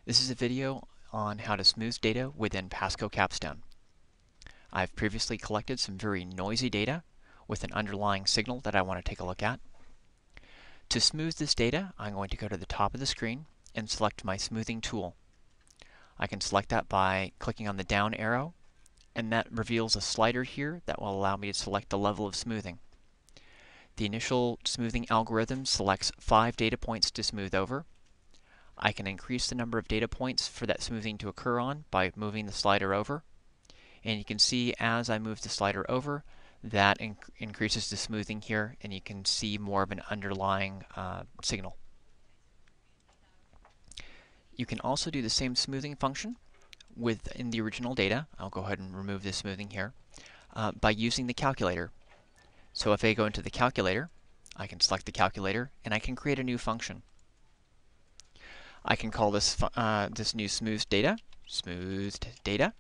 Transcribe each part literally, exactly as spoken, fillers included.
This is a video on how to smooth data within PASCO Capstone. I've previously collected some very noisy data with an underlying signal that I want to take a look at. To smooth this data, I'm going to go to the top of the screen and select my smoothing tool. I can select that by clicking on the down arrow, and that reveals a slider here that will allow me to select the level of smoothing. The initial smoothing algorithm selects five data points to smooth over. I can increase the number of data points for that smoothing to occur on by moving the slider over. And you can see as I move the slider over, that inc increases the smoothing here, and you can see more of an underlying uh, signal. You can also do the same smoothing function within the original data. I'll go ahead and remove this smoothing here uh, by using the calculator. So if I go into the calculator, I can select the calculator and I can create a new function. I can call this uh, this new smoothed data, smoothed data.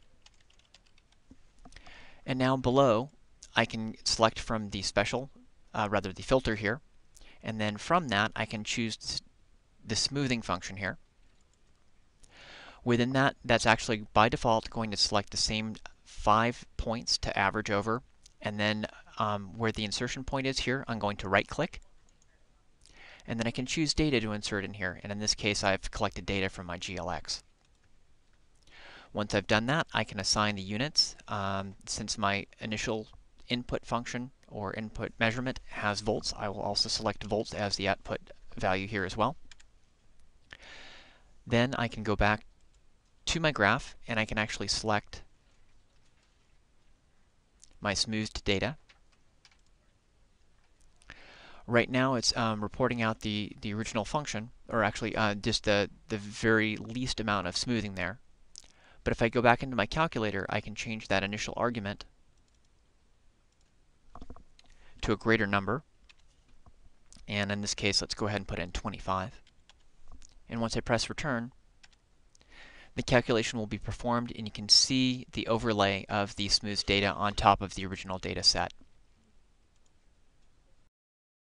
And now below, I can select from the special, uh, rather the filter here, and then from that I can choose the smoothing function here. Within that, that's actually by default going to select the same five points to average over, and then um, where the insertion point is here, I'm going to right click, and then I can choose data to insert in here, and in this case I've collected data from my G L X. Once I've done that, I can assign the units. Um, since my initial input function or input measurement has volts, I will also select volts as the output value here as well. Then I can go back to my graph and I can actually select my smoothed data. Right now it's um, reporting out the, the original function, or actually uh, just the, the very least amount of smoothing there. But if I go back into my calculator, I can change that initial argument to a greater number. And in this case, let's go ahead and put in twenty-five. And once I press return, the calculation will be performed and you can see the overlay of the smoothed data on top of the original data set.